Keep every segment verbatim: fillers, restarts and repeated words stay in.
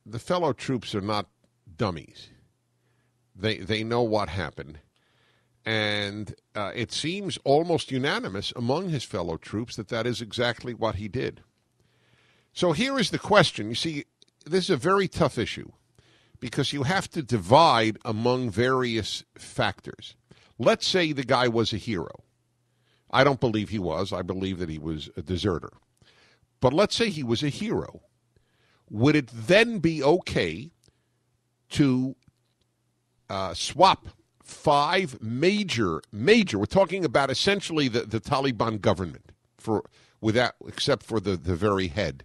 the fellow troops are not dummies. They they know what happened. And uh, it seems almost unanimous among his fellow troops that that is exactly what he did. So here is the question. You see, this is a very tough issue because you have to divide among various factors. Let's say the guy was a hero. I don't believe he was. I believe that he was a deserter. But let's say he was a hero. Would it then be okay to uh, swap five major, major, we're talking about essentially the, the Taliban government, for without except for the, the very head.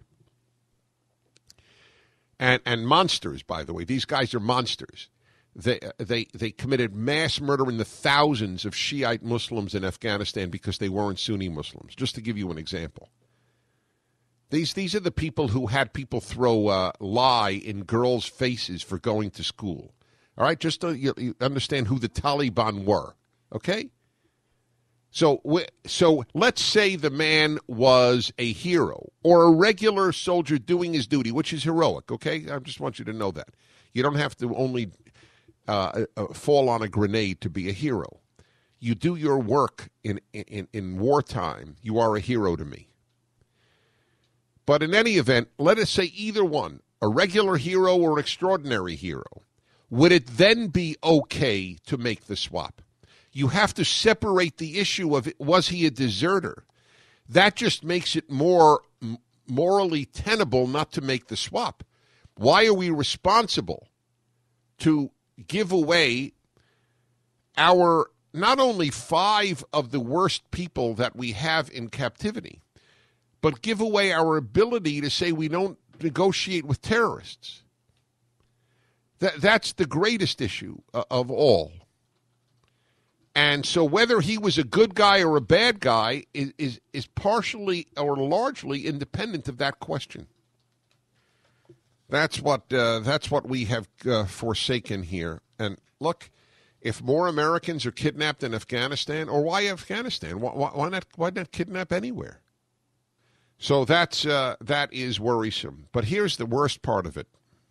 And and monsters, by the way. These guys are monsters. They they they committed mass murder in the thousands of Shiite Muslims in Afghanistan because they weren't Sunni Muslims, just to give you an example. These these are the people who had people throw uh, lye in girls' faces for going to school. All right, just so you, you understand who the Taliban were, okay? So, so let's say the man was a hero or a regular soldier doing his duty, which is heroic, okay? I just want you to know that. You don't have to only uh, uh, fall on a grenade to be a hero. You do your work in, in, in wartime, you are a hero to me. But in any event, let us say either one, a regular hero or an extraordinary hero. Would it then be okay to make the swap? You have to separate the issue of, was he a deserter? That just makes it more morally tenable not to make the swap. Why are we responsible to give away our, not only five of the worst people that we have in captivity, but give away our ability to say we don't negotiate with terrorists? That, that's the greatest issue uh, of all. And so whether he was a good guy or a bad guy is, is, is partially or largely independent of that question. That's what uh, that's what we have uh, forsaken here. And look, if more Americans are kidnapped in Afghanistan, or why Afghanistan? Why, why not? Why not kidnap anywhere? So that's uh, that is worrisome. But here's the worst part of it.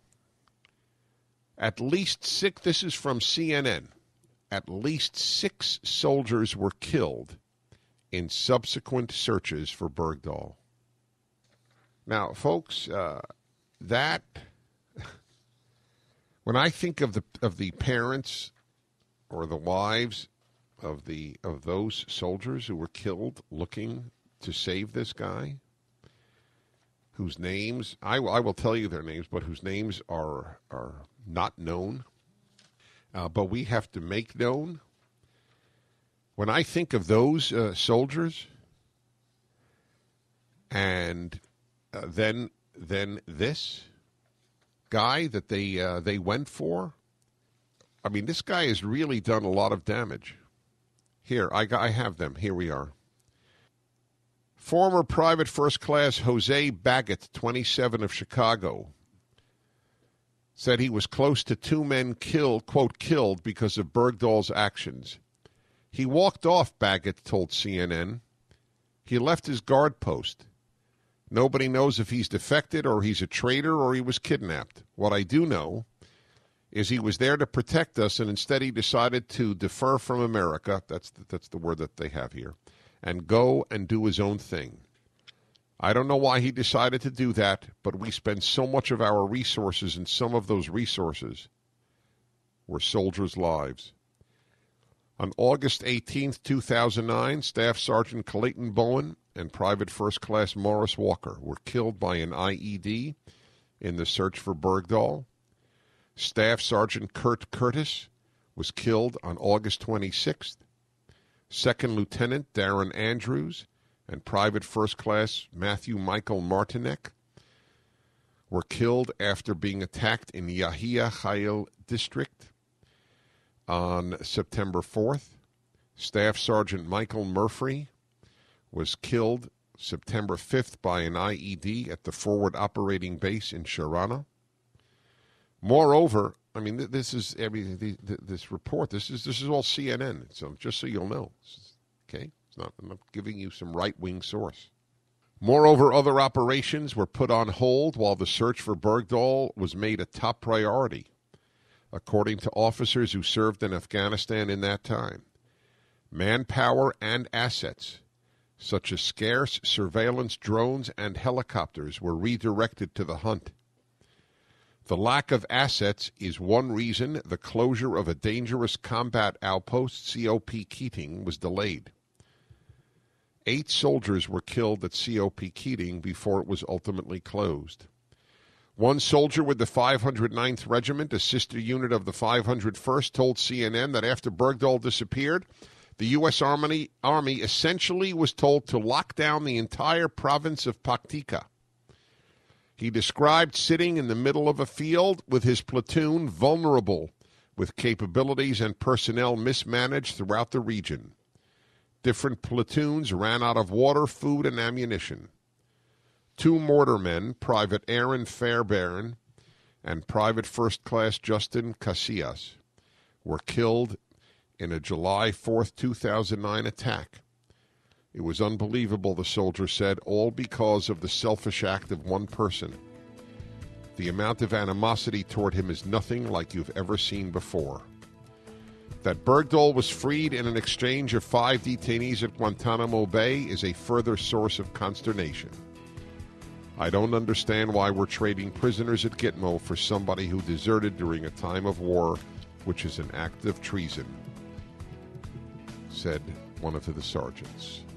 At least six, this is from C N N, at least six soldiers were killed in subsequent searches for Bergdahl. Now, folks, uh, that, when I think of the of the parents or the wives of the of those soldiers who were killed looking to save this guy, whose names, I, I will tell you their names, but whose names are are not known, uh, but we have to make known. When I think of those uh, soldiers, and uh, then then this guy that they uh, they went for, I mean, this guy has really done a lot of damage. Here, I, I have them. Here we are. Former Private First Class Jose Baggett, twenty-seven, of Chicago, said he was close to two men killed, quote, killed because of Bergdahl's actions. He walked off, Baggett told C N N. He left his guard post. Nobody knows if he's defected or he's a traitor or he was kidnapped. What I do know is he was there to protect us, and instead he decided to defer from America, that's the, that's the word that they have here, and go and do his own thing. I don't know why he decided to do that, but we spend so much of our resources, and some of those resources were soldiers' lives. On August eighteenth, two thousand nine, Staff Sergeant Clayton Bowen and Private First Class Morris Walker were killed by an I E D in the search for Bergdahl. Staff Sergeant Kurt Curtis was killed on August twenty-sixth. Second Lieutenant Darren Andrews and Private First Class Matthew Michael Martinek were killed after being attacked in Yahia Khail District on September fourth. Staff Sergeant Michael Murphy was killed September fifth by an I E D at the Forward Operating Base in Sharana. Moreover, I mean, this is every this report. This is this is all C N N. So just so you'll know, okay, it's not. I'm not giving you some right-wing source. Moreover, other operations were put on hold while the search for Bergdahl was made a top priority, according to officers who served in Afghanistan in that time. Manpower and assets, such as scarce surveillance drones and helicopters, were redirected to the hunt. The lack of assets is one reason the closure of a dangerous combat outpost, C O P Keating, was delayed. Eight soldiers were killed at C O P Keating before it was ultimately closed. One soldier with the five hundred ninth Regiment, a sister unit of the five hundred first, told C N N that after Bergdahl disappeared, the U S Army, Army essentially was told to lock down the entire province of Paktika. He described sitting in the middle of a field with his platoon vulnerable, with capabilities and personnel mismanaged throughout the region. Different platoons ran out of water, food, and ammunition. Two mortarmen, Private Aaron Fairbairn and Private First Class Justin Casillas, were killed in a July fourth, two thousand nine attack. It was unbelievable, the soldier said, all because of the selfish act of one person. The amount of animosity toward him is nothing like you've ever seen before. That Bergdahl was freed in an exchange of five detainees at Guantanamo Bay is a further source of consternation. I don't understand why we're trading prisoners at Gitmo for somebody who deserted during a time of war, which is an act of treason, said one of the sergeants.